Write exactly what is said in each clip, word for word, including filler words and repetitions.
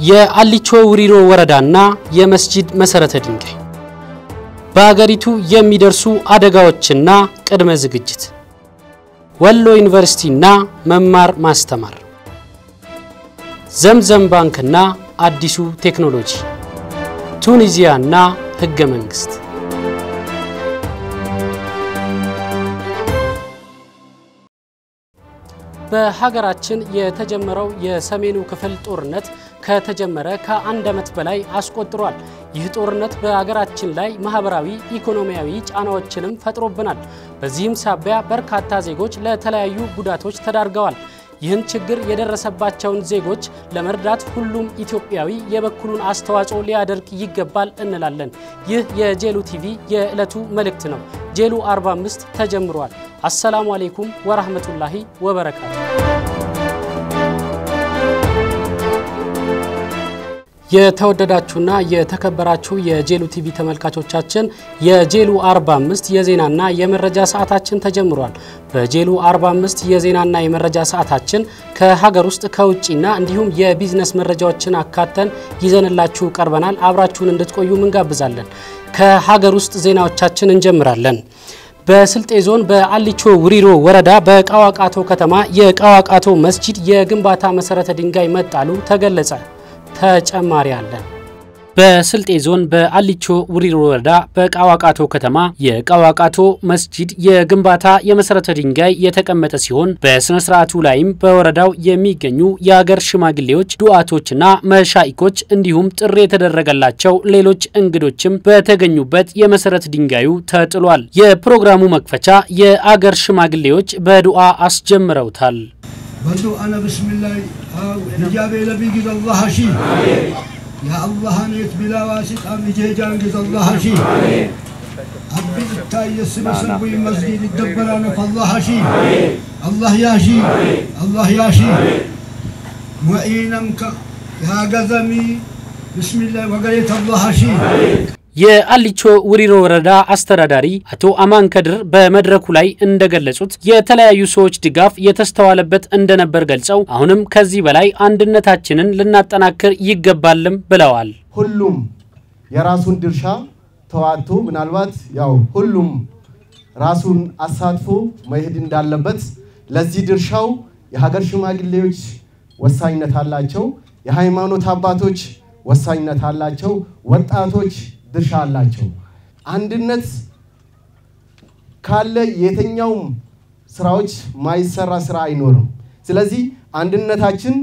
የአሊቾ ውሪሮ ወረዳና የመስጂድ መሰረተ ድንጋይ በአገሪቱ የሚደርሱ አደጋዎችና ቅድመ ዝግጅት ወሎ ዩኒቨርሲቲና መማር ማስተማር ዘምዘም ባንክና አዲሱ ቴክኖሎጂ ቱኒዚያና ህገ መንግስት በሀገራችን የተጀመረው የሰሜኑ ክፍል ጦርነት ከተጀመረ ከአንድ አመት በላይ አስቆጥሯል። ይህ ጦርነት በሀገራችን ላይ ማህበራዊ ኢኮኖሚያዊ ጫናዎችንም ፈጥሮብናል። በዚህም ሳቢያ በርካታ ዜጎች ለተለያዩ ጉዳቶች ተዳርገዋል። ይህን ችግር የደረሰባቸውን ዜጎች ለመርዳት ሁሉም ኢትዮጵያዊ የበኩሉን አስተዋጽኦ ሊያደርግ ይገባል እንላለን። ይህ የጄሉ ቲቪ የዕለቱ መልእክት ነው። ጄሉ አርባ አምስት ተጀምሯል። አሰላሙ አለይኩም ወራህመቱላሂ ወበረካቱ። የተወደዳችሁና የተከበራችሁ የጄሉ ቲቪ ተመልካቾቻችን የጄሉ አርባ አምስት የዜናና የመረጃ ሰዓታችን ተጀምሯል። በጄሉ አርባ አምስት የዜናና የመረጃ ሰዓታችን ከሀገር ውስጥ ከውጪና እንዲሁም የቢዝነስ መረጃዎችን አካተን ይዘንላችሁ ቀርበናል። አብራችሁን እንድትቆዩ እንጋብዛለን። ከሀገር ውስጥ ዜናዎቻችን እንጀምራለን። በስልጤ ዞን በአሊቾ ውሪሮ ወረዳ በቃዋቃቶ ከተማ የቃዋቃቶ መስጂድ የግንባታ መሰረተ ድንጋይ መጣሉ ተገለጸ። ተጨማሪ አለ። በስልጤ ዞን በአሊቾ ውሪሮ ወረዳ በቃዋቃቶ ከተማ የቃዋቃቶ መስጂድ የግንባታ የመሰረተ ድንጋይ የተቀመጠ ሲሆን በስነ ስርዓቱ ላይም በወረዳው የሚገኙ የሀገር ሽማግሌዎች ዱዓቶችና መሻኢኮች እንዲሁም ጥሪ የተደረገላቸው ሌሎች እንግዶችም በተገኙበት የመሰረት ድንጋዩ ተጥሏል። የፕሮግራሙ መክፈቻ የሀገር ሽማግሌዎች በዱዓ አስጀምረውታል። بدو أنا بسم الله نجابي لبي جد الله شي يا الله نيت بلا واسط أم جيجان جد الله شي أبي التاي السبع سبوي مسجد الدبران فالله شي الله يا شي الله يا شي وإنمك يا قزمي بسم الله وقريت الله شي የአሊቾ ውሪሮ ወረዳ አስተዳዳሪ አቶ አማን ከድር በመድረኩ ላይ እንደገለጹት የተለያዩ ሰዎች ድጋፍ የተስተዋለበት እንደነበር ገልጸው አሁንም ከዚህ በላይ አንድነታችንን ልናጠናክር ይገባልም ብለዋል። ሁሉም የራሱን ድርሻ ተዋጥቶ ምናልባት ያው ሁሉም ራሱን አሳትፎ መሄድ እንዳለበት ለዚህ ድርሻው የሀገር ሽማግሌዎች ወሳኝነት አላቸው፣ የሃይማኖት አባቶች ወሳኝነት አላቸው፣ ወጣቶች ድርሻ አላቸው። አንድነት ካለ የትኛው ስራዎች ማይሰራ ስራ አይኖርም። ስለዚህ አንድነታችን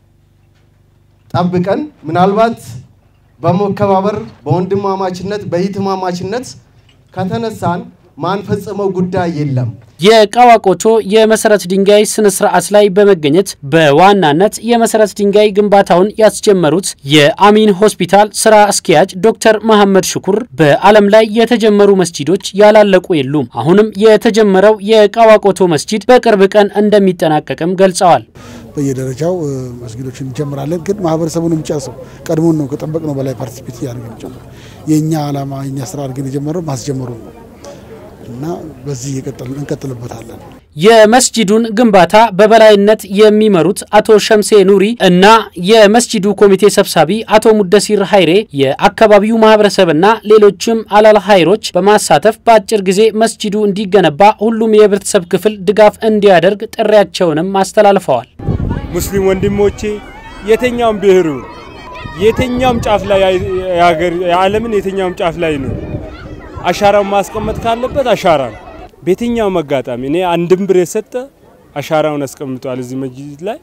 ጠብቀን ምናልባት በመከባበር በወንድማማችነት በይትማማችነት ከተነሳን ማንፈጽመው ጉዳይ የለም። የቃዋቆቶ የመሰረት ድንጋይ ስነ ስርዓት ላይ በመገኘት በዋናነት የመሰረት ድንጋይ ግንባታውን ያስጀመሩት የአሚን ሆስፒታል ስራ አስኪያጅ ዶክተር መሐመድ ሽኩር በአለም ላይ የተጀመሩ መስጂዶች ያላለቁ የሉም፣ አሁንም የተጀመረው የቃዋቆቶ መስጂድ በቅርብ ቀን እንደሚጠናቀቅም ገልጸዋል። በየደረጃው መስጊዶችን እንጀምራለን፣ ግን ማህበረሰቡን እንጨርሰው ቀድሞን ነው ከጠበቅነው በላይ ፓርቲሲፔት ያደርገን ጀመረ። የኛ አላማ የኛ ስራ አድርገን የጀመረው ማስጀመሩ ነው እና በዚህ የቀጠልን እንቀጥልበታለን። የመስጂዱን ግንባታ በበላይነት የሚመሩት አቶ ሸምሴ ኑሪ እና የመስጂዱ ኮሚቴ ሰብሳቢ አቶ ሙደሲር ኃይሬ የአካባቢው ማህበረሰብና ሌሎችም አላል ኃይሮች በማሳተፍ በአጭር ጊዜ መስጂዱ እንዲገነባ ሁሉም የህብረተሰብ ክፍል ድጋፍ እንዲያደርግ ጥሪያቸውንም አስተላልፈዋል። ሙስሊም ወንድሞቼ የትኛውም ብሔሩ የትኛውም ጫፍ ላይ ያገር የዓለምን የትኛውም ጫፍ ላይ ነው አሻራው ማስቀመጥ ካለበት አሻራ ነው። በየትኛው መጋጣሚ እኔ አንድም ብር የሰጠ አሻራውን አስቀምጧል እዚህ መስጂድ ላይ።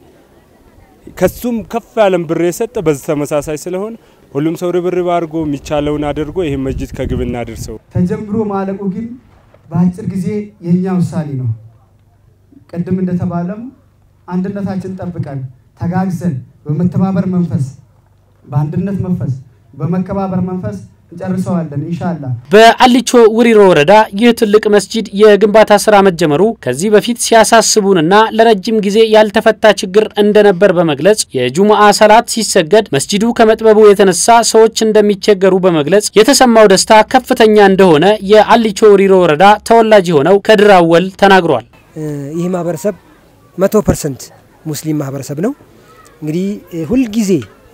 ከሱም ከፍ ያለም ብር የሰጠ በዚህ ተመሳሳይ ስለሆነ ሁሉም ሰው ርብርብ አድርጎ የሚቻለውን አድርጎ ይሄ መስጂድ ከግብና አድርሰው ተጀምሮ ማለቁ ግን በአጭር ጊዜ የኛ ውሳኔ ነው። ቀደም እንደተባለም አንድነታችን ጠብቀን ተጋግዘን በመተባበር መንፈስ በአንድነት መንፈስ በመከባበር መንፈስ እንጨርሰዋለን ኢንሻአላህ። በአሊቾ ውሪሮ ወረዳ ይህ ትልቅ መስጂድ የግንባታ ስራ መጀመሩ ከዚህ በፊት ሲያሳስቡንና ለረጅም ጊዜ ያልተፈታ ችግር እንደነበር በመግለጽ የጁሙአ ሰላት ሲሰገድ መስጂዱ ከመጥበቡ የተነሳ ሰዎች እንደሚቸገሩ በመግለጽ የተሰማው ደስታ ከፍተኛ እንደሆነ የአሊቾ ውሪሮ ወረዳ ተወላጅ ሆነው ከድራወል ተናግሯል። ይህ ማህበረሰብ መቶ ፐርሰንት ሙስሊም ማህበረሰብ ነው። እንግዲህ ሁሉ ጊዜ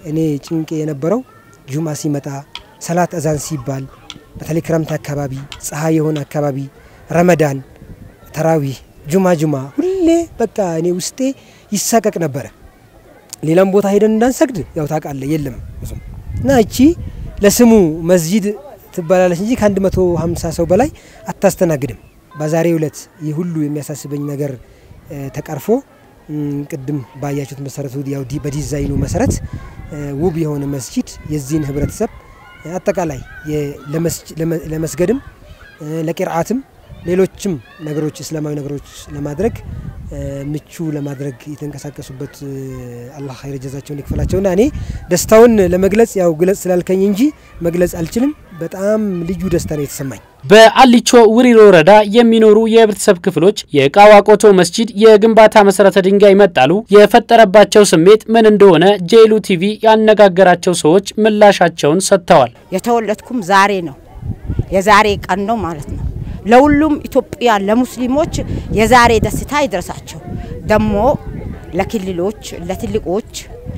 እኔ ጭንቄ የነበረው ጁማ ሲመጣ ሰላት አዛን ሲባል በተለይ ክረምት አካባቢ ፀሐይ የሆነ አካባቢ ረመዳን ተራዊህ ጁማ ጁማ ሁሌ በቃ እኔ ውስጤ ይሳቀቅ ነበር ሌላም ቦታ ሄደን እንዳንሰግድ ያው ታቃለ የለም ብዙም እና እቺ ለስሙ መስጂድ ትባላለች እንጂ ከ150 ሰው በላይ አታስተናግድም በዛሬው ዕለት ይሁሉ የሚያሳስበኝ ነገር ተቀርፎ ቅድም ባያችሁት መሰረቱ ያው በዲዛይኑ መሰረት ውብ የሆነ መስጂድ የዚህን ህብረተሰብ አጠቃላይ ለመስገድም ለቂርአትም ሌሎችም ነገሮች እስላማዊ ነገሮች ለማድረግ ምቹ ለማድረግ የተንቀሳቀሱበት አላህ ኸይር ጀዛቸውን ይክፈላቸውና እኔ ደስታውን ለመግለጽ ያው ግለጽ ስላልከኝ እንጂ መግለጽ አልችልም በጣም ልዩ ደስታ ነው የተሰማኝ በአሊቾ ውሪሮ ወረዳ የሚኖሩ የህብረተሰብ ክፍሎች የቃዋቆቶ መስጂድ የግንባታ መሰረተ ድንጋይ መጣሉ የፈጠረባቸው ስሜት ምን እንደሆነ ጄሉ ቲቪ ያነጋገራቸው ሰዎች ምላሻቸውን ሰጥተዋል የተወለድኩም ዛሬ ነው የዛሬ ቀን ነው ማለት ነው ለሁሉም ኢትዮጵያ ለሙስሊሞች የዛሬ ደስታ ይድረሳቸው ደሞ ለክልሎች ለትልቆች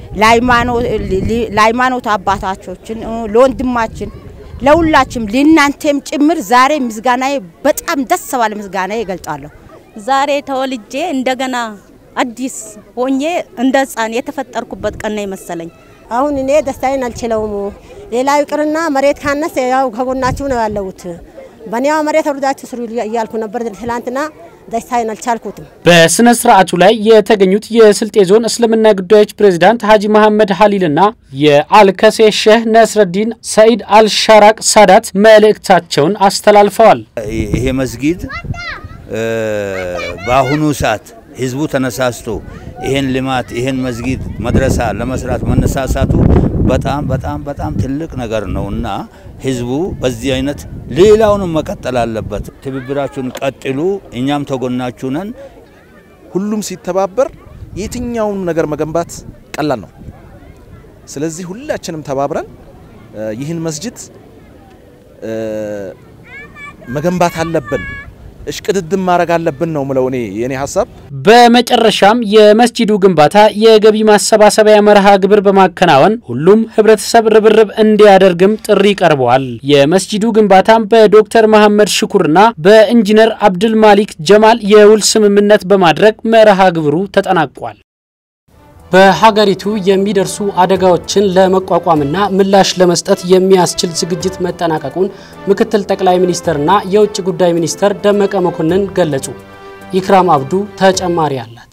ለሃይማኖት አባታቾችን ለወንድማችን ለሁላችም ለናንተም ጭምር ዛሬ ምስጋናዬ በጣም ደስ ባለ ምስጋናዬ ይገልጣለሁ ዛሬ ተወልጄ እንደገና አዲስ ሆኜ እንደጻን የተፈጠርኩበት ቀን ነው መሰለኝ አሁን እኔ ደስታዬን አልችለውም ሌላው ይቅርና መሬት ካነሰ ያው ከጎናችሁ ነው ያለውት በኒያው መሬት ወርዳችሁ ስሩ ይያልኩ ነበር ትላንትና ደስታዬን አልቻልኩትም በስነ ስርዓቱ ላይ የተገኙት የስልጤ ዞን እስልምና ጉዳዮች ፕሬዝዳንት ሀጂ መሐመድ ሐሊልና የአልከሴ ሼህ ነስረዲን ሰይድ አልሻራቅ ሳዳት መልእክታቸውን አስተላልፈዋል ይሄ መስጊድ በአሁኑ ሰዓት ህዝቡ ተነሳስቶ ይሄን ልማት ይሄን መስጊድ መድረሳ ለመስራት መነሳሳቱ በጣም በጣም በጣም ትልቅ ነገር ነውና ህዝቡ በዚህ አይነት ሌላውንም መቀጠል አለበት ትብብራችሁን ቀጥሉ እኛም ተጎናችሁ ነን ሁሉም ሲተባበር የትኛውን ነገር መገንባት ቀላል ነው ስለዚህ ሁላችንም ተባብረን ይህን መስጂድ መገንባት አለብን እሽቅድድም ማረግ አለብን ነው ምለው እኔ የኔ ሐሳብ በመጨረሻም የመስጂዱ ግንባታ የገቢ ማሰባሰቢያ መርሃ ግብር በማከናወን ሁሉም ህብረተሰብ ርብርብ እንዲያደርግም ጥሪ ቀርቧል የመስጂዱ ግንባታም በዶክተር መሐመድ ሽኩርና በኢንጂነር አብዱል ማሊክ ጀማል የውል ስምምነት በማድረግ መርሃ ግብሩ ተጠናቋል በሀገሪቱ የሚደርሱ አደጋዎችን ለመቋቋምና ምላሽ ለመስጠት የሚያስችል ዝግጅት መጠናቀቁን ምክትል ጠቅላይ ሚኒስትርና የውጭ ጉዳይ ሚኒስትር ደመቀ መኮንን ገለጹ ኢክራም አብዱ ተጨማሪ አላት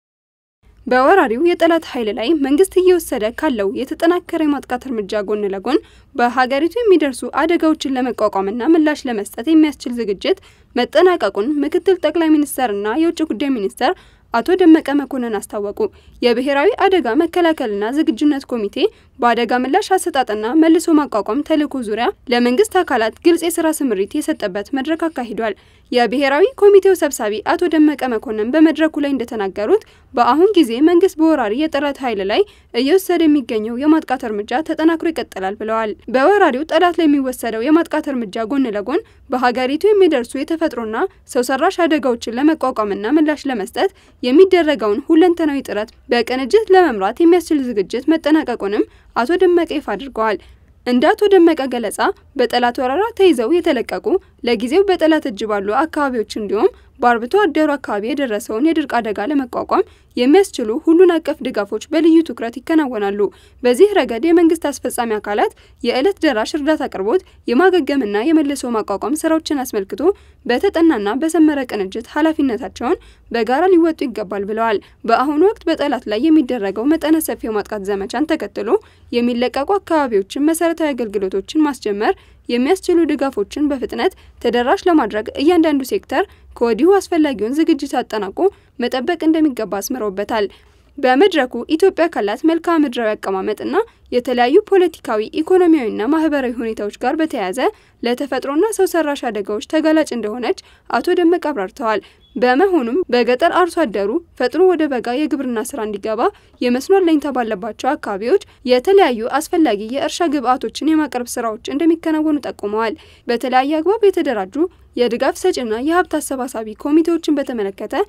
በወራሪው የጠላት ኃይል ላይ መንግስት እየወሰደ ካለው የተጠናከረ ማጥቃት እርምጃ ጎን ለጎን በሀገሪቱ የሚደርሱ አደጋዎችን ለመቋቋምና ምላሽ ለመስጠት የሚያስችል ዝግጅት መጠናቀቁን ምክትል ጠቅላይ ሚኒስትርና የውጭ ጉዳይ ሚኒስትር አቶ ደመቀ መኮንን አስታወቁ የብሔራዊ አደጋ መከላከልና ዝግጁነት ኮሚቴ በአደጋ ምላሽ አሰጣጥና መልሶ ማቋቋም ተልዕኮ ዙሪያ ለመንግስት አካላት ግልጽ የሥራ ስምሪት የሰጠበት መድረክ አካሂዷል የብሔራዊ ኮሚቴው ሰብሳቢ አቶ ደመቀ መኮንን በመድረኩ ላይ እንደተናገሩት በአሁን ጊዜ መንግስት በወራሪ የጠላት ኃይል ላይ እየወሰደ የሚገኘው የማጥቃት እርምጃ ተጠናክሮ ይቀጥላል ብለዋል በወራሪው ጠላት ላይ የሚወሰደው የማጥቃት እርምጃ ጎን ለጎን በሀገሪቱ የሚደርሱ የተፈጥሮና ሰው ሰራሽ አደጋዎችን ለመቋቋምና ምላሽ ለመስጠት የሚደረገውን ሁለንተናዊ ጥረት በቅንጅት ለመምራት የሚያስችል ዝግጅት መጠናቀቁንም አቶ ደመቀ ይፋ አድርገዋል እንደ አቶ ደመቀ ገለጻ በጠላት ወረራ ተይዘው የተለቀቁ ለጊዜው በጠላት እጅ ባሉ አካባቢዎች እንዲሁም በአርብቶ አደሩ አካባቢ የደረሰውን የድርቅ አደጋ ለመቋቋም የሚያስችሉ ሁሉን አቀፍ ድጋፎች በልዩ ትኩረት ይከናወናሉ በዚህ ረገድ የመንግስት አስፈጻሚ አካላት የዕለት ደራሽ እርዳታ አቅርቦት የማገገምና የመልሶ ማቋቋም ስራዎችን አስመልክቶ በተጠናና በሰመረ ቅንጅት ኃላፊነታቸውን በጋራ ሊወጡ ይገባል ብለዋል በአሁኑ ወቅት በጠላት ላይ የሚደረገው መጠነ ሰፊ የማጥቃት ዘመቻን ተከትሎ የሚለቀቁ አካባቢዎችን መሰረታዊ አገልግሎቶችን ማስጀመር የሚያስችሉ ድጋፎችን በፍጥነት ተደራሽ ለማድረግ እያንዳንዱ ሴክተር ከወዲሁ አስፈላጊውን ዝግጅት አጠናቆ መጠበቅ እንደሚገባ አስመረውበታል በመድረኩ ኢትዮጵያ ካላት መልክዓ ምድራዊ አቀማመጥና የተለያዩ ፖለቲካዊ ኢኮኖሚያዊና ማህበራዊ ሁኔታዎች ጋር በተያያዘ ለተፈጥሮና ሰው ሰራሽ አደጋዎች ተጋላጭ እንደሆነች አቶ ደመቀ አብራርተዋል በመሆኑም በገጠር አርሶ አደሩ ፈጥኖ ወደ በጋ የግብርና ስራ እንዲገባ የመስኖ አለኝታ ባለባቸው አካባቢዎች የተለያዩ አስፈላጊ የእርሻ ግብአቶችን የማቅረብ ስራዎች እንደሚከናወኑ ጠቁመዋል በተለያየ አግባብ የተደራጁ የድጋፍ ሰጪና የሀብት አሰባሳቢ ኮሚቴዎችን በተመለከተ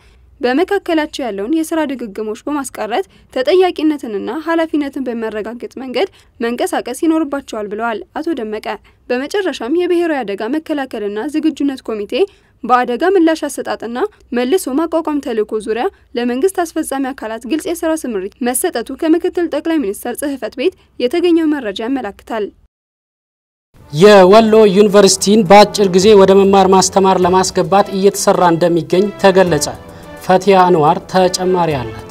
በመካከላቸው ያለውን የስራ ድግግሞች በማስቀረት ተጠያቂነትንና ኃላፊነትን በመረጋገጥ መንገድ መንቀሳቀስ ይኖርባቸዋል ብለዋል አቶ ደመቀ። በመጨረሻም የብሔራዊ አደጋ መከላከልና ዝግጁነት ኮሚቴ በአደጋ ምላሽ አሰጣጥና መልሶ ማቋቋም ተልዕኮ ዙሪያ ለመንግስት አስፈጻሚ አካላት ግልጽ የሥራ ስምሪት መሰጠቱ ከምክትል ጠቅላይ ሚኒስትር ጽሕፈት ቤት የተገኘው መረጃ ያመለክታል። የወሎ ዩኒቨርሲቲን በአጭር ጊዜ ወደ መማር ማስተማር ለማስገባት እየተሰራ እንደሚገኝ ተገለጸ። ፈቲያ አንዋር ተጨማሪ አላት።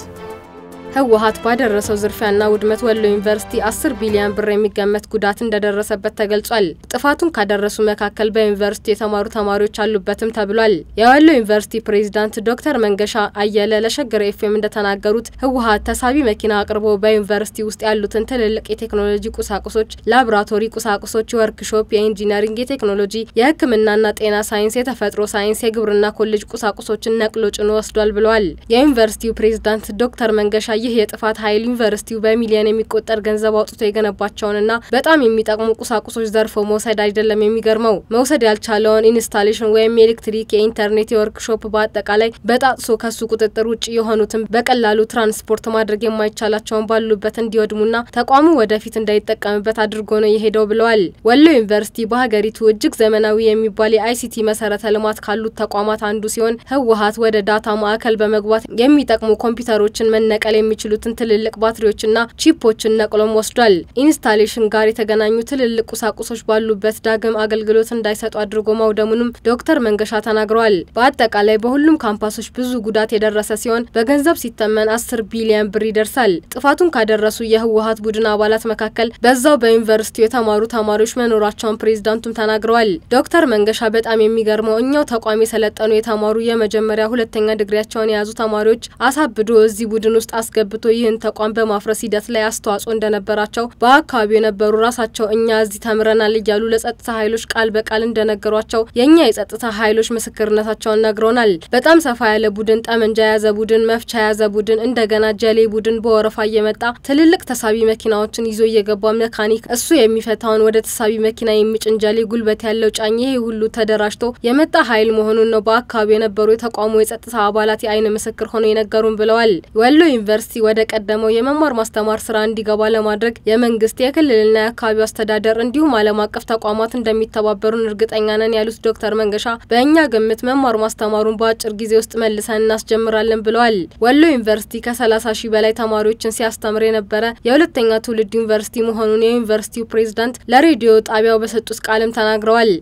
ህወሓት ባደረሰው ዝርፊያና ውድመት ወሎ ዩኒቨርሲቲ አስር ቢሊዮን ብር የሚገመት ጉዳት እንደደረሰበት ተገልጿል። ጥፋቱን ካደረሱ መካከል በዩኒቨርሲቲ የተማሩ ተማሪዎች አሉበትም ተብሏል። የወሎ ዩኒቨርሲቲ ፕሬዝዳንት ዶክተር መንገሻ አየለ ለሸገር ኤፍኤም እንደተናገሩት ህወሓት ተሳቢ መኪና አቅርቦ በዩኒቨርሲቲ ውስጥ ያሉትን ትልልቅ የቴክኖሎጂ ቁሳቁሶች፣ ላብራቶሪ ቁሳቁሶች፣ ወርክሾፕ፣ የኢንጂነሪንግ፣ የቴክኖሎጂ፣ የህክምናና ጤና ሳይንስ፣ የተፈጥሮ ሳይንስ፣ የግብርና ኮሌጅ ቁሳቁሶችን ነቅሎ ጭኖ ወስዷል ብለዋል። የዩኒቨርሲቲው ፕሬዝዳንት ዶክተር መንገሻ ይህ የጥፋት ኃይል ዩኒቨርሲቲው በሚሊዮን የሚቆጠር ገንዘብ አውጥቶ የገነባቸውንና በጣም የሚጠቅሙ ቁሳቁሶች ዘርፎ መውሰድ አይደለም የሚገርመው መውሰድ ያልቻለውን ኢንስታሌሽን ወይም የኤሌክትሪክ፣ የኢንተርኔት፣ የወርክሾፕ በአጠቃላይ በጣጥሶ ከሱ ቁጥጥር ውጭ የሆኑትን በቀላሉ ትራንስፖርት ማድረግ የማይቻላቸውን ባሉበት እንዲወድሙና ተቋሙ ወደፊት እንዳይጠቀምበት አድርጎ ነው የሄደው ብለዋል። ወሎ ዩኒቨርሲቲ በሀገሪቱ እጅግ ዘመናዊ የሚባል የአይሲቲ መሰረተ ልማት ካሉት ተቋማት አንዱ ሲሆን ህወሓት ወደ ዳታ ማዕከል በመግባት የሚጠቅሙ ኮምፒውተሮችን መነቀል የሚችሉትን ትልልቅ ባትሪዎችና ቺፖችን ነቅሎም ወስዷል። ኢንስታሌሽን ጋር የተገናኙ ትልልቅ ቁሳቁሶች ባሉበት ዳግም አገልግሎት እንዳይሰጡ አድርጎ ማውደሙንም ዶክተር መንገሻ ተናግረዋል። በአጠቃላይ በሁሉም ካምፓሶች ብዙ ጉዳት የደረሰ ሲሆን በገንዘብ ሲተመን አስር ቢሊዮን ብር ይደርሳል። ጥፋቱን ካደረሱ የህወሓት ቡድን አባላት መካከል በዛው በዩኒቨርሲቲው የተማሩ ተማሪዎች መኖራቸውን ፕሬዝዳንቱም ተናግረዋል። ዶክተር መንገሻ በጣም የሚገርመው እኛው ተቋም የሰለጠኑ የተማሩ የመጀመሪያ ሁለተኛ ዲግሪያቸውን የያዙ ተማሪዎች አሳብዶ እዚህ ቡድን ውስጥ አስገብቶ ይህን ተቋም በማፍረስ ሂደት ላይ አስተዋጽኦ እንደነበራቸው በአካባቢው የነበሩ ራሳቸው እኛ እዚህ ተምረናል እያሉ ለጸጥታ ኃይሎች ቃል በቃል እንደነገሯቸው የኛ የጸጥታ ኃይሎች ምስክርነታቸውን ነግረውናል። በጣም ሰፋ ያለ ቡድን፣ ጠመንጃ የያዘ ቡድን፣ መፍቻ የያዘ ቡድን፣ እንደገና ጀሌ ቡድን በወረፋ እየመጣ ትልልቅ ተሳቢ መኪናዎችን ይዞ እየገባ መካኒክ እሱ የሚፈታውን ወደ ተሳቢ መኪና የሚጭን ጀሌ ጉልበት ያለው ጫኝ ይሄ ሁሉ ተደራጅቶ የመጣ ኃይል መሆኑን ነው በአካባቢው የነበሩ የተቋሙ የጸጥታ አባላት የአይን ምስክር ሆነው የነገሩን ብለዋል። ወሎ ዩኒቨርሲቲ ወደ ቀደመው የመማር ማስተማር ስራ እንዲገባ ለማድረግ የመንግስት የክልልና የአካባቢው አስተዳደር እንዲሁም ዓለም አቀፍ ተቋማት እንደሚተባበሩን እርግጠኛ ነን ያሉት ዶክተር መንገሻ በእኛ ግምት መማር ማስተማሩን በአጭር ጊዜ ውስጥ መልሰን እናስጀምራለን ብለዋል። ወሎ ዩኒቨርሲቲ ከሰላሳ ሺህ በላይ ተማሪዎችን ሲያስተምር የነበረ የሁለተኛ ትውልድ ዩኒቨርሲቲ መሆኑን የዩኒቨርሲቲው ፕሬዝዳንት ለሬዲዮ ጣቢያው በሰጡት ቃልም ተናግረዋል።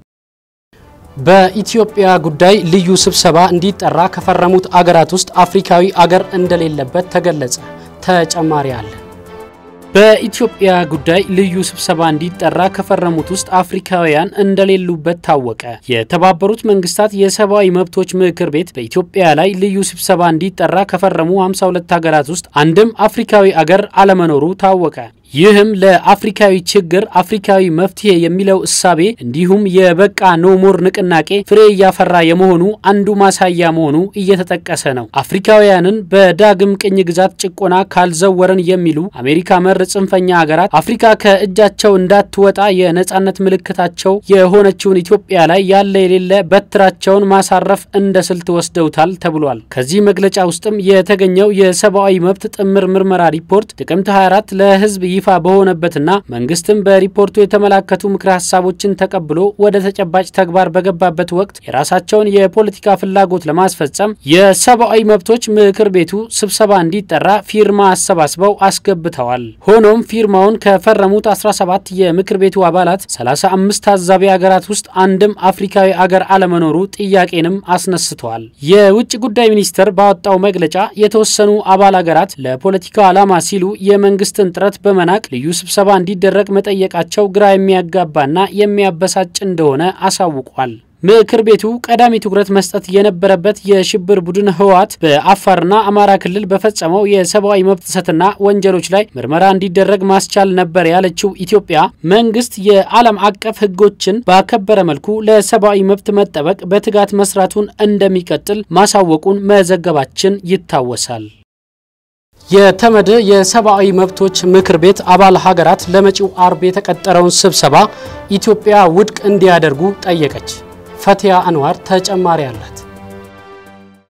በኢትዮጵያ ጉዳይ ልዩ ስብሰባ እንዲጠራ ከፈረሙት አገራት ውስጥ አፍሪካዊ አገር እንደሌለበት ተገለጸ። ተጨማሪ አለ። በኢትዮጵያ ጉዳይ ልዩ ስብሰባ እንዲጠራ ከፈረሙት ውስጥ አፍሪካውያን እንደሌሉበት ታወቀ። የተባበሩት መንግስታት የሰብአዊ መብቶች ምክር ቤት በኢትዮጵያ ላይ ልዩ ስብሰባ እንዲጠራ ከፈረሙ ሃምሳ ሁለት ሀገራት ውስጥ አንድም አፍሪካዊ አገር አለመኖሩ ታወቀ። ይህም ለአፍሪካዊ ችግር አፍሪካዊ መፍትሄ የሚለው እሳቤ እንዲሁም የበቃ ኖሞር ንቅናቄ ፍሬ ያፈራ የመሆኑ አንዱ ማሳያ መሆኑ እየተጠቀሰ ነው። አፍሪካውያንን በዳግም ቅኝ ግዛት ጭቆና ካልዘወረን የሚሉ አሜሪካ መር ጽንፈኛ ሀገራት አፍሪካ ከእጃቸው እንዳትወጣ የነጻነት ምልክታቸው የሆነችውን ኢትዮጵያ ላይ ያለ የሌለ በትራቸውን ማሳረፍ እንደ ስልት ወስደውታል ተብሏል። ከዚህ መግለጫ ውስጥም የተገኘው የሰብአዊ መብት ጥምር ምርመራ ሪፖርት ጥቅምት ሃያ አራት ለህዝብ ይፋ በሆነበትና መንግስትም በሪፖርቱ የተመላከቱ ምክረ ሐሳቦችን ተቀብሎ ወደ ተጨባጭ ተግባር በገባበት ወቅት የራሳቸውን የፖለቲካ ፍላጎት ለማስፈጸም የሰብአዊ መብቶች ምክር ቤቱ ስብሰባ እንዲጠራ ፊርማ አሰባስበው አስገብተዋል። ሆኖም ፊርማውን ከፈረሙት አስራ ሰባት የምክር ቤቱ አባላት ሰላሳ አምስት ታዛቢ ሀገራት ውስጥ አንድም አፍሪካዊ አገር አለመኖሩ ጥያቄንም አስነስተዋል። የውጭ ጉዳይ ሚኒስቴር ባወጣው መግለጫ የተወሰኑ አባል ሀገራት ለፖለቲካ ዓላማ ሲሉ የመንግስትን ጥረት በመናቅ ልዩ ስብሰባ እንዲደረግ መጠየቃቸው ግራ የሚያጋባና የሚያበሳጭ እንደሆነ አሳውቋል። ምክር ቤቱ ቀዳሚ ትኩረት መስጠት የነበረበት የሽብር ቡድን ህወሓት በአፋርና አማራ ክልል በፈጸመው የሰብአዊ መብት ጥሰትና ወንጀሎች ላይ ምርመራ እንዲደረግ ማስቻል ነበር ያለችው ኢትዮጵያ መንግስት የዓለም አቀፍ ህጎችን ባከበረ መልኩ ለሰብአዊ መብት መጠበቅ በትጋት መስራቱን እንደሚቀጥል ማሳወቁን መዘገባችን ይታወሳል። የተመድ የሰብአዊ መብቶች ምክር ቤት አባል ሀገራት ለመጪው አርብ የተቀጠረውን ስብሰባ ኢትዮጵያ ውድቅ እንዲያደርጉ ጠየቀች። ፈቲያ አንዋር ተጨማሪ አላት።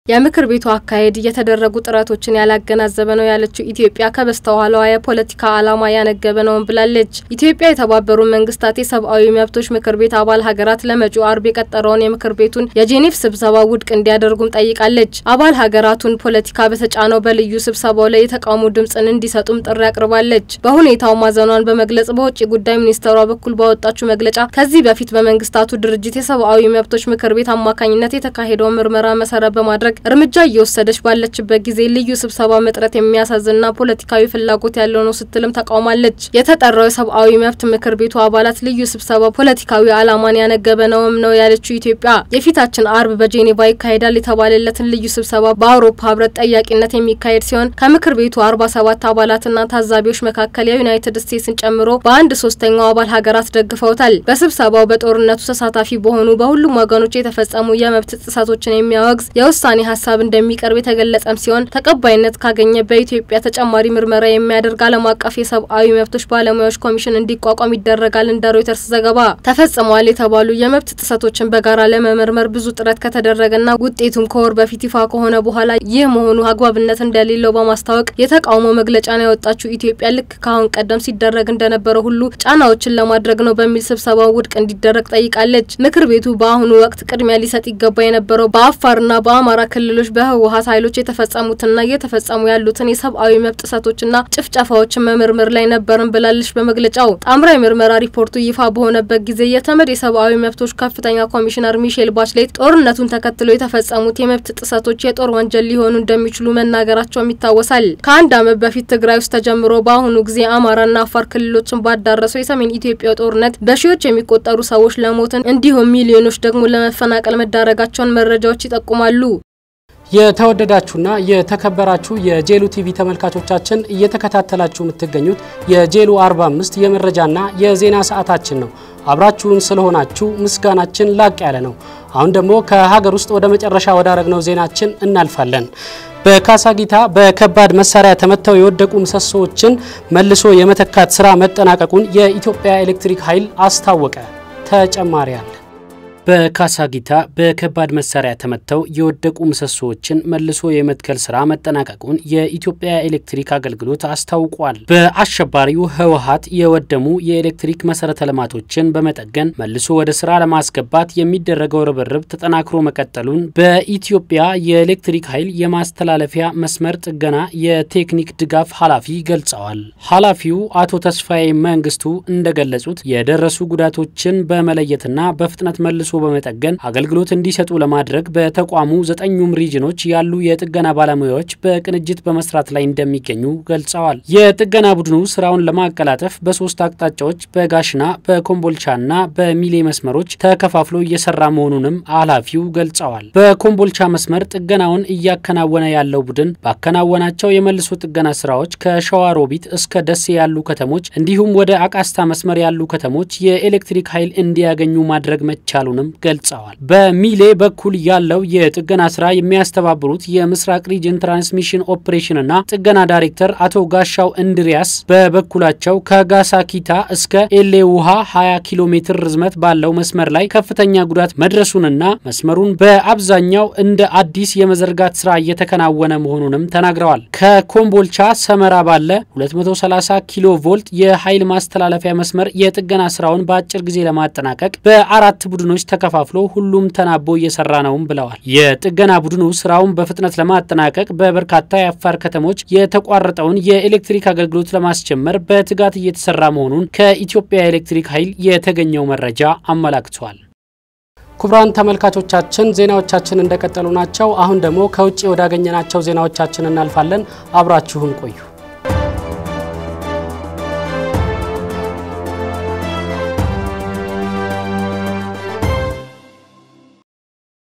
የምክር ቤቱ አካሄድ የተደረጉ ጥረቶችን ያላገናዘበ ነው ያለችው ኢትዮጵያ ከበስተኋላዋ የፖለቲካ ዓላማ ያነገበ ነው ብላለች። ኢትዮጵያ የተባበሩ መንግስታት የሰብአዊ መብቶች ምክር ቤት አባል ሀገራት ለመጪው አርብ የቀጠረውን የምክር ቤቱን የጄኔቭ ስብሰባ ውድቅ እንዲያደርጉም ጠይቃለች። አባል ሀገራቱን ፖለቲካ በተጫነው በልዩ ስብሰባው ላይ የተቃውሞ ድምጽን እንዲሰጡም ጥሪ አቅርባለች። በሁኔታው ማዘኗን በመግለጽ በውጭ ጉዳይ ሚኒስትሯ በኩል ባወጣችው መግለጫ ከዚህ በፊት በመንግስታቱ ድርጅት የሰብአዊ መብቶች ምክር ቤት አማካኝነት የተካሄደው ምርመራ መሰረት በማድረግ እርምጃ እየወሰደች ባለችበት ጊዜ ልዩ ስብሰባ መጥራት የሚያሳዝንና ፖለቲካዊ ፍላጎት ያለው ነው ስትልም ተቃውማለች። የተጠራው የሰብአዊ መብት ምክር ቤቱ አባላት ልዩ ስብሰባ ፖለቲካዊ ዓላማን ያነገበ ነውም ነው ያለችው ኢትዮጵያ የፊታችን አርብ በጄኔቫ ይካሄዳል የተባለለትን ልዩ ስብሰባ በአውሮፓ ህብረት ጠያቂነት የሚካሄድ ሲሆን ከምክር ቤቱ አርባ ሰባት አባላትና ታዛቢዎች መካከል የዩናይትድ ስቴትስን ጨምሮ በአንድ ሶስተኛው አባል ሀገራት ደግፈውታል። በስብሰባው በጦርነቱ ተሳታፊ በሆኑ በሁሉም ወገኖች የተፈጸሙ የመብት ጥሰቶችን የሚያወግዝ የውሳኔ ሀሳብ እንደሚቀርብ የተገለጸም ሲሆን ተቀባይነት ካገኘ በኢትዮጵያ ተጨማሪ ምርመራ የሚያደርግ ዓለም አቀፍ የሰብአዊ መብቶች ባለሙያዎች ኮሚሽን እንዲቋቋም ይደረጋል። እንደ ሮይተርስ ዘገባ ተፈጽሟል የተባሉ የመብት ጥሰቶችን በጋራ ለመመርመር ብዙ ጥረት ከተደረገና ውጤቱም ከወር በፊት ይፋ ከሆነ በኋላ ይህ መሆኑ አግባብነት እንደሌለው በማስታወቅ የተቃውሞ መግለጫን ያወጣችው ኢትዮጵያ ልክ ካሁን ቀደም ሲደረግ እንደነበረው ሁሉ ጫናዎችን ለማድረግ ነው በሚል ስብሰባው ውድቅ እንዲደረግ ጠይቃለች። ምክር ቤቱ በአሁኑ ወቅት ቅድሚያ ሊሰጥ ይገባ የነበረው በአፋርና በአማራ ክልሎች በህወሓት ኃይሎች የተፈጸሙትና እየተፈጸሙ ያሉትን የሰብአዊ መብት ጥሰቶችና ጭፍጨፋዎችን መመርመር ላይ ነበርን ብላለች። በመግለጫው ጣምራ የምርመራ ሪፖርቱ ይፋ በሆነበት ጊዜ የተመድ የሰብአዊ መብቶች ከፍተኛ ኮሚሽነር ሚሼል ባችሌት ጦርነቱን ተከትሎ የተፈጸሙት የመብት ጥሰቶች የጦር ወንጀል ሊሆኑ እንደሚችሉ መናገራቸውም ይታወሳል። ከአንድ ዓመት በፊት ትግራይ ውስጥ ተጀምሮ በአሁኑ ጊዜ አማራና አፋር ክልሎችን ባዳረሰው የሰሜን ኢትዮጵያ ጦርነት በሺዎች የሚቆጠሩ ሰዎች ለሞትን እንዲሁም ሚሊዮኖች ደግሞ ለመፈናቀል መዳረጋቸውን መረጃዎች ይጠቁማሉ። የተወደዳችሁና የተከበራችሁ የጄሉ ቲቪ ተመልካቾቻችን እየተከታተላችሁ የምትገኙት የጄሉ አርባ አምስት የመረጃና የዜና ሰዓታችን ነው። አብራችሁን ስለሆናችሁ ምስጋናችን ላቅ ያለ ነው። አሁን ደግሞ ከሀገር ውስጥ ወደ መጨረሻ ወዳረግነው ዜናችን እናልፋለን። በካሳጊታ በከባድ መሳሪያ ተመተው የወደቁ ምሰሶዎችን መልሶ የመተካት ስራ መጠናቀቁን የኢትዮጵያ ኤሌክትሪክ ኃይል አስታወቀ። ተጨማሪ አለ። በካሳጊታ በከባድ መሳሪያ ተመተው የወደቁ ምሰሶዎችን መልሶ የመትከል ስራ መጠናቀቁን የኢትዮጵያ ኤሌክትሪክ አገልግሎት አስታውቋል። በአሸባሪው ህወሓት የወደሙ የኤሌክትሪክ መሰረተ ልማቶችን በመጠገን መልሶ ወደ ስራ ለማስገባት የሚደረገው ርብርብ ተጠናክሮ መቀጠሉን በኢትዮጵያ የኤሌክትሪክ ኃይል የማስተላለፊያ መስመር ጥገና የቴክኒክ ድጋፍ ኃላፊ ገልጸዋል። ኃላፊው አቶ ተስፋዬ መንግስቱ እንደገለጹት የደረሱ ጉዳቶችን በመለየትና በፍጥነት መልሶ በመጠገን አገልግሎት እንዲሰጡ ለማድረግ በተቋሙ ዘጠኙም ሪጅኖች ያሉ የጥገና ባለሙያዎች በቅንጅት በመስራት ላይ እንደሚገኙ ገልጸዋል። የጥገና ቡድኑ ስራውን ለማቀላጠፍ በሶስት አቅጣጫዎች በጋሽና በኮምቦልቻና በሚሌ መስመሮች ተከፋፍሎ እየሰራ መሆኑንም ኃላፊው ገልጸዋል። በኮምቦልቻ መስመር ጥገናውን እያከናወነ ያለው ቡድን ባከናወናቸው የመልሶ ጥገና ስራዎች ከሸዋሮቢት እስከ ደሴ ያሉ ከተሞች እንዲሁም ወደ አቃስታ መስመር ያሉ ከተሞች የኤሌክትሪክ ኃይል እንዲያገኙ ማድረግ መቻሉንም ገልጸዋል። በሚሌ በኩል ያለው የጥገና ስራ የሚያስተባብሩት የምስራቅ ሪጅን ትራንስሚሽን ኦፕሬሽን እና ጥገና ዳይሬክተር አቶ ጋሻው እንድሪያስ በበኩላቸው ከጋሳኪታ እስከ ኤሌ ውሃ ሀያ ኪሎ ሜትር ርዝመት ባለው መስመር ላይ ከፍተኛ ጉዳት መድረሱንና መስመሩን በአብዛኛው እንደ አዲስ የመዘርጋት ስራ እየተከናወነ መሆኑንም ተናግረዋል። ከኮምቦልቻ ሰመራ ባለ ሁለት መቶ ሰላሳ ኪሎ ቮልት የኃይል ማስተላለፊያ መስመር የጥገና ስራውን በአጭር ጊዜ ለማጠናቀቅ በአራት ቡድኖች ተከፋፍሎ ሁሉም ተናቦ እየሰራ ነውም ብለዋል። የጥገና ቡድኑ ስራውን በፍጥነት ለማጠናቀቅ በበርካታ የአፋር ከተሞች የተቋረጠውን የኤሌክትሪክ አገልግሎት ለማስጀመር በትጋት እየተሰራ መሆኑን ከኢትዮጵያ ኤሌክትሪክ ኃይል የተገኘው መረጃ አመላክቷል። ክቡራን ተመልካቾቻችን ዜናዎቻችን እንደቀጠሉ ናቸው። አሁን ደግሞ ከውጪ ወዳገኘናቸው ዜናዎቻችን እናልፋለን። አብራችሁን ቆዩ።